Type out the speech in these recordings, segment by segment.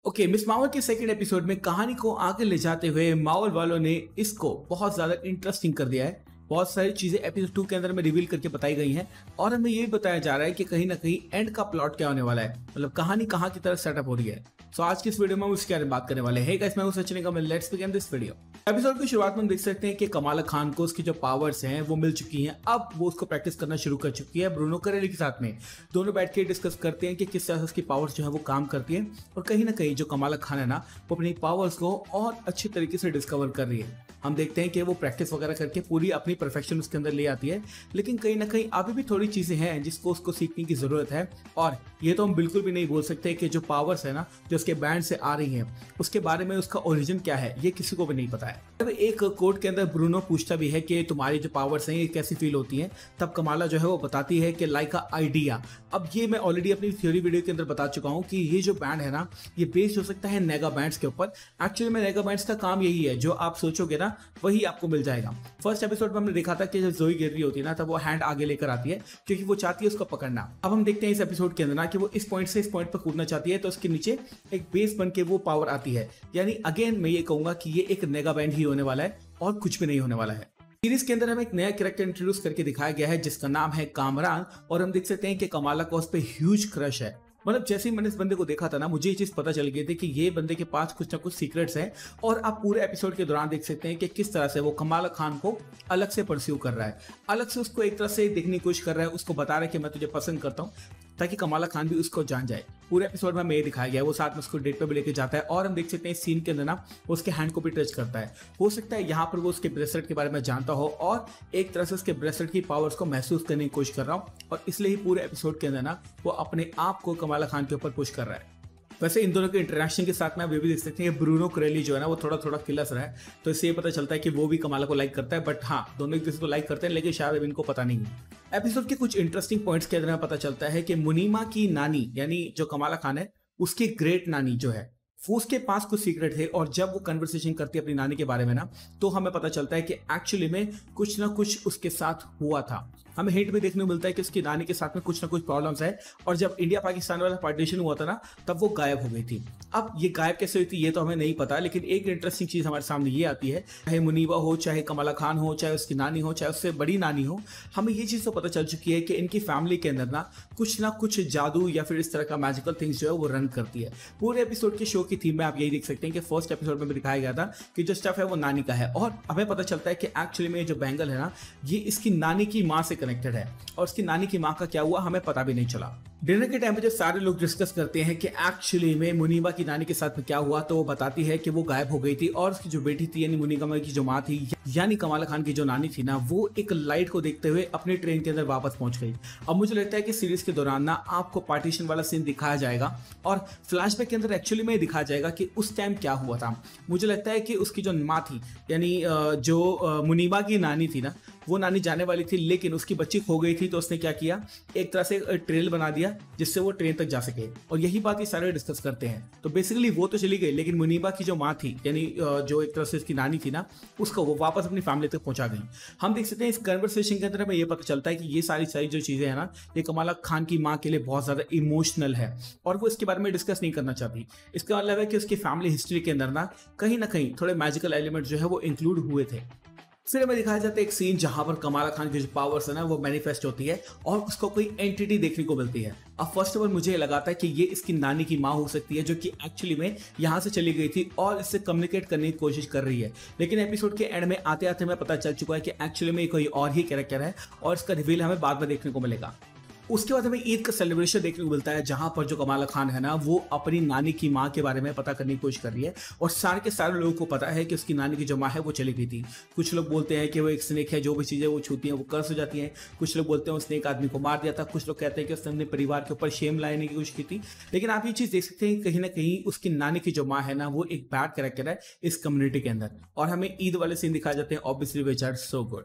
Okay, Miss Marvel के second episode में कहानी को आगे ले जाते हुए मार्वल वालों ने इसको बहुत ज्यादा इंटरेस्टिंग कर दिया है। बहुत सारी चीजें एपिसोड 2 के अंदर में रिवील करके बताई गई हैं और हमें ये भी बताया जा रहा है कि कहीं ना कहीं एंड का प्लॉट क्या होने वाला है, मतलब कहानी कहाँ की तरफ सेटअप हो रही है। सो आज की इस वीडियो में हम उसके बारे में बात करने वाले हैं। गाइस, मैं हूं Sachin Nigam, let's begin this video. Episode की शुरुआत में हम देख सकते हैं कि कमाला खान को उसकी जो पावर्स हैं वो मिल चुकी हैं। अब वो उसको प्रैक्टिस करना शुरू कर चुकी है ब्रूनो करेली के साथ में। दोनों बैठ के डिस्कस करते हैं कि किस तरह से उसकी पावर्स जो है वो काम करती है और कहीं ना कहीं जो कमाला खान है ना, वो अपनी पावर्स को और अच्छी तरीके से डिस्कवर कर रही है। हम देखते हैं कि वो प्रैक्टिस वगैरह करके पूरी अपनी परफेक्शन उसके अंदर ले आती है, लेकिन कहीं ना कहीं अभी भी थोड़ी चीजें हैं जिसको उसको सीखने की जरूरत है। और ये तो हम बिल्कुल भी नहीं बोल सकते कि जो पावर्स है ना, जो उसके बैंड से आ रही हैं, उसके बारे में उसका ओरिजिन क्या है ये किसी को भी नहीं पता है। तब एक कोर्ट के अंदर ब्रूनो पूछता भी है कि तुम्हारी जो पावर्स हैं ये कैसी फील होती हैं। तब कमाला जो है वो बताती है कि लाइक अ आइडिया। अब ये मैं ऑलरेडी अपनी थ्योरी वीडियो के अंदर बता चुका हूँ कि ये जो बैंड है ना, ये बेस्ड हो सकता है नेगा बैंड्स के ऊपर। एक्चुअली में नेगा बैंड्स का काम यही है, जो आप सोचोगे ना वही आपको मिल जाएगा। फर्स्ट एपिसोड में हमने देखा था कि जब जोई गिर रही होती है ना, तब वो हैंड आगे लेकर आती है क्योंकि वो चाहती है उसको पकड़ना। अब हम देखते हैं इस एपिसोड के अंदर ना कि वो इस पॉइंट से इस पॉइंट पर कूदना चाहती है, तो उसके नीचे एक बेस बन के वो पावर आती है। यानी अगेन मैं ये कहूंगा कि ये एक नेगा बैंड ही होने वाला है और कुछ भी नहीं होने वाला है। सीरीज के अंदर हमें एक नया कैरेक्टर इंट्रोड्यूस करके दिखाया गया है जिसका नाम है कामरान, और हम देख सकते हैं कि कमाला को उस पर ह्यूज क्रश है। मतलब जैसे ही मैंने इस बंदे को देखा था ना, मुझे ये चीज पता चल गई थी कि ये बंदे के पास कुछ ना कुछ सीक्रेट्स हैं। और आप पूरे एपिसोड के दौरान देख सकते हैं कि किस तरह से वो कमाला खान को अलग से परस्यू कर रहा है, अलग से उसको एक तरह से देखने की कोशिश कर रहा है, उसको बता रहा है कि मैं तुझे पसंद करता हूँ, ताकि कमाला खान भी उसको जान जाए। पूरे एपिसोड में ये दिखाया गया है, वो साथ में उसको डेट पे भी लेके जाता है और हम देख सकते हैं इस सीन के अंदर ना वो उसके हैंड को भी टच करता है। हो सकता है यहाँ पर वो उसके ब्रेसलेट के बारे में जानता हो और एक तरह से उसके ब्रेसलेट की पावर्स को महसूस करने की कोशिश कर रहा हूँ, और इसलिए ही पूरे एपिसोड के अंदर ना वो अपने आप को कमाला खान के ऊपर पुश कर रहा है। वैसे इन दोनों के इंटरेक्शन के साथ में आप ये भी देख सकते हैं कि ब्रूनो करेली जो है ना वो थोड़ा थोड़ा किलस रहा है, तो इससे ये पता चलता है कि वो भी कमाला को लाइक करता है। बट हाँ, दोनों एक दूसरे को लाइक करते हैं, लेकिन शायद अब इनको पता नहीं है। एपिसोड के कुछ इंटरेस्टिंग पॉइंट्स के अंदर पता चलता है कि मुनीमा की नानी यानी जो कमाला खान है उसकी ग्रेट नानी जो है वो उसके पास कुछ सीक्रेट थे, और जब वो कन्वर्सेशन करती है अपनी नानी के बारे में ना, तो हमें पता चलता है कि एक्चुअली में कुछ ना कुछ उसके साथ हुआ था। हमें हिंट भी देखने को मिलता है कि उसकी नानी के साथ में कुछ ना कुछ प्रॉब्लम्स है, और जब इंडिया पाकिस्तान वाला पार्टीशन हुआ था ना, तब वो गायब हो गई थी। अब ये गायब कैसे हुई थी ये तो हमें नहीं पता, लेकिन एक इंटरेस्टिंग चीज हमारे सामने ये आती है, चाहे मुनीबा हो, चाहे कमाला खान हो, चाहे उसकी नानी हो, चाहे उससे बड़ी नानी हो, हमें ये चीज तो पता चल चुकी है कि इनकी फैमिली के अंदर ना कुछ जादू या फिर इस तरह का मैजिकल थिंग्स जो है वो रन करती है। पूरे एपिसोड के शो की थीम में आप यही देख सकते हैं कि फर्स्ट एपिसोड में भी दिखाया गया था कि जो स्टफ है वो नानी का है, और हमें पता चलता है कि एक्चुअली में जो बैंगल है ना, ये इसकी नानी की माँ से कनेक्टेड है, और उसकी नानी की माँ का क्या हुआ हमें पता भी नहीं चला। डिनर के टाइम पे जब सारे लोग डिस्कस करते हैं कि एक्चुअली में मुनीबा की नानी के साथ में क्या हुआ, तो वो बताती है कि वो गायब हो गई थी, और उसकी जो बेटी थी यानी मुनीबा की जो माँ थी यानी कमाला खान की जो नानी थी ना, वो एक लाइट को देखते हुए अपनी ट्रेन के अंदर वापस पहुंच गई। अब मुझे लगता है कि सीरीज के दौरान ना आपको पार्टीशन वाला सीन दिखाया जाएगा, और फ्लैशबैक के अंदर एक्चुअली में दिखाया जाएगा कि उस टाइम क्या हुआ था। मुझे लगता है कि उसकी जो माँ थी यानी जो मुनीबा की नानी थी ना, वो नानी जाने वाली थी, लेकिन उसकी बच्ची खो गई थी, तो उसने क्या किया, एक तरह से ट्रेल बना दिया जिससे वो ट्रेन तक जा सके, और यही बात ये सारे डिस्कस करते हैं। तो बेसिकली वो तो चली गई, लेकिन मुनीबा की जो माँ थी यानी जो एक तरह से इसकी नानी थी ना, उसको वो वापस अपनी फैमिली तक पहुंचा गई। हम देख सकते हैं इस कन्वर्सेशन के अंदर हमें ये पता चलता है कि ये सारी जो चीजें हैं ना, ये कमाला खान की माँ के लिए बहुत ज्यादा इमोशनल है, और वो इसके बारे में डिस्कस नहीं करना चाहती। इसका मतलब है कि उसकी फैमिली हिस्ट्री के अंदर ना कहीं थोड़े मैजिकल एलिमेंट जो है वो इंक्लूड हुए थे। फिर हमें दिखाया जाता है एक सीन जहां पर कमाला खान की जो पावर्स है ना वो मैनिफेस्ट होती है, और उसको कोई एंटिटी देखने को मिलती है। अब फर्स्ट ऑफ ऑल मुझे लगा था कि ये इसकी नानी की माँ हो सकती है, जो कि एक्चुअली में यहाँ से चली गई थी और इससे कम्युनिकेट करने की कोशिश कर रही है। लेकिन एपिसोड के एंड में आते आते हमें पता चल चुका है कि एक्चुअली में कोई और ही कैरेक्टर है, और इसका रिवील हमें बाद में देखने को मिलेगा। उसके बाद हमें ईद का सेलिब्रेशन देखने को मिलता है, जहां पर जो कमाला खान है ना, वो अपनी नानी की माँ के बारे में पता करने की कोशिश कर रही है, और सारे के सारे लोगों को पता है कि उसकी नानी की जो माँ है वो चली गई थी। कुछ लोग बोलते हैं कि वो एक स्नेक है, जो भी चीजें वो छूती हैं वो कर्स हो जाती हैं। कुछ लोग बोलते हैं उसने एक आदमी को मार दिया था। कुछ लोग कहते हैं कि उसने अपने परिवार के ऊपर शेम लाने की कोशिश की थी। लेकिन आप ये चीज देख सकते हैं कहीं ना कहीं उसकी नानी की जो माँ है ना, वो एक बैड कैरेक्टर है इस कम्युनिटी के अंदर, और हमें ईद वाले सीन दिखाए जाते हैं obviously, which are so good.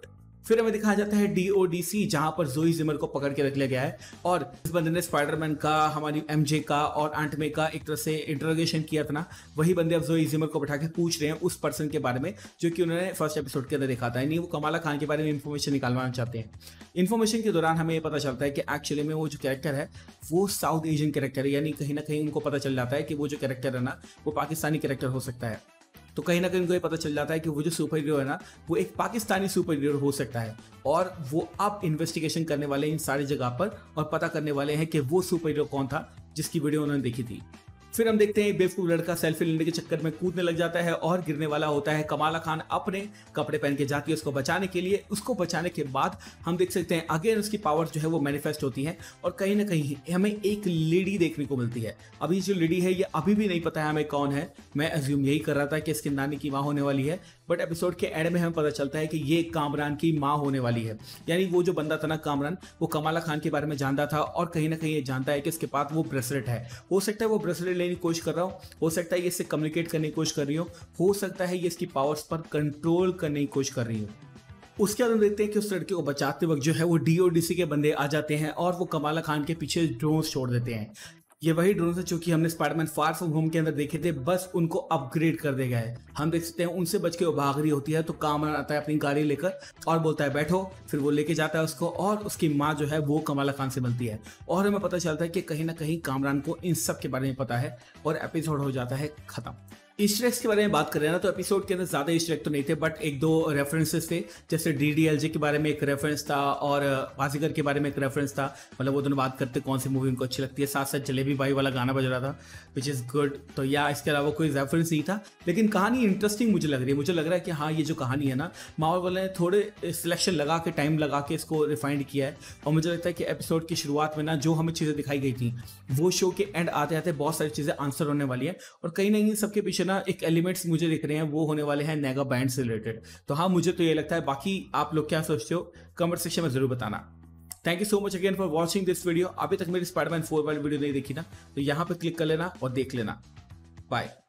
फिर हमें दिखाया जाता है DODC, जहां पर जोई जिमर को पकड़ के रख लिया गया है और इस बंदे ने स्पाइडरमैन का, हमारी MJ का और आंट मे का एक तरह से इंटरोगेशन किया था ना, वही बंदे अब जोई जिमर को बैठा के पूछ रहे हैं उस पर्सन के बारे में जो कि उन्होंने फर्स्ट एपिसोड के अंदर देखा था। यानी वो कमाला खान के बारे में इंफॉर्मेशन निकालवाना चाहते हैं। इन्फॉर्मेशन के दौरान हमें ये पता चलता है कि एक्चुअली में वो जो कैरेक्टर है वो साउथ एशियन कैरेक्टर है, यानी कहीं ना कहीं उनको पता चल जाता है कि वो जो कैरेक्टर है ना वो पाकिस्तानी कैरेक्टर हो सकता है। तो कहीं ना कहीं उनको ये पता चल जाता है कि वो जो सुपर हीरो है ना वो एक पाकिस्तानी सुपर हीरो हो सकता है और वो अब इन्वेस्टिगेशन करने वाले हैं इन सारी जगह पर और पता करने वाले हैं कि वो सुपर हीरो कौन था जिसकी वीडियो उन्होंने देखी थी। फिर हम देखते हैं बेवकूफ लड़का सेल्फी लेने के चक्कर में कूदने लग जाता है और गिरने वाला होता है। कमाला खान अपने कपड़े पहन के जाती है उसको बचाने के लिए। उसको बचाने के बाद हम देख सकते हैं अगेन उसकी पावर जो है वो मैनिफेस्ट होती है और कहीं ना कहीं हमें एक लेडी देखने को मिलती है। अभी जो लेडी है ये अभी भी नहीं पता है हमें कौन है। मैं अज्यूम यही कर रहा था कि इसकी नानी की माँ होने वाली है, बट एपिसोड के एंड में हमें पता चलता है कि ये कामरान की माँ होने वाली है। यानी वो जो बंदा था ना कामरान, वो कमाला खान के बारे में जानता था और कहीं ना कहीं ये जानता है कि इसके पास वो ब्रेसलेट है। हो सकता है वो ब्रेसलेट लेने की कोशिश कर रहा हो, हो सकता है ये इससे कम्युनिकेट करने की कोशिश कर रही हो सकता है ये इसकी पावर्स पर कंट्रोल करने की कोशिश कर रही हो। उसके बाद हम देखते हैं कि उस लड़के को बचाते वक्त जो है वो DODC के बंदे आ जाते हैं और वो कमाला खान के पीछे ड्रोन्स छोड़ देते हैं। ये वही ड्रोन्स है जो कि हमने स्पाइडरमैन फार फ्रॉम होम के अंदर देखे थे, बस उनको अपग्रेड कर दिया गया है। हम देख सकते हैं उनसे बच के वो भाग रही होती है तो कामरान आता है अपनी गाड़ी लेकर और बोलता है बैठो। फिर वो लेके जाता है उसको और उसकी माँ जो है वो कमाला खान से मिलती है और हमें पता चलता है कि कहीं ना कहीं कामरान को इन सब के बारे में पता है और एपिसोड हो जाता है खत्म। ईस्टर एग्स के बारे में बात करें ना तो एपिसोड के अंदर ज्यादा ईस्टर एग तो नहीं थे, बट एक दो रेफरेंसेस थे। जैसे DDLJ के बारे में एक रेफरेंस था और बाजीगर के बारे में एक रेफरेंस था। मतलब वो दोनों बात करते कौन सी मूवी उनको अच्छी लगती है, साथ साथ जलेबी बाई वाला गाना बज रहा था विच इज़ गुड। तो या इसके अलावा कोई रेफरेंस नहीं था, लेकिन कहानी इंटरेस्टिंग मुझे लग रही है। मुझे लग रहा है कि हाँ ये जो कहानी है ना मार्वल वाले ने थोड़े सिलेक्शन लगा के टाइम लगा के इसको रिफाइंड किया है। और मुझे लगता है कि एपिसोड की शुरुआत में ना जो हमें चीज़ें दिखाई गई थी वो शो के एंड आते आते बहुत सारी चीज़ें आंसर होने वाली है और कहीं ना कहीं सबके पीछे ना एक एलिमेंट्स मुझे दिख रहे हैं वो होने वाले हैं नेगा बैंड से रिलेटेड। तो हाँ मुझे तो ये लगता है, बाकी आप लोग क्या सोचते हो कमेंट सेक्शन में जरूर बताना। Thank you so much again for watching this video. अभी तक मेरी स्पाइडरमैन 4 वाली वीडियो नहीं देखी ना तो यहाँ पे क्लिक कर लेना और देख लेना। बाय।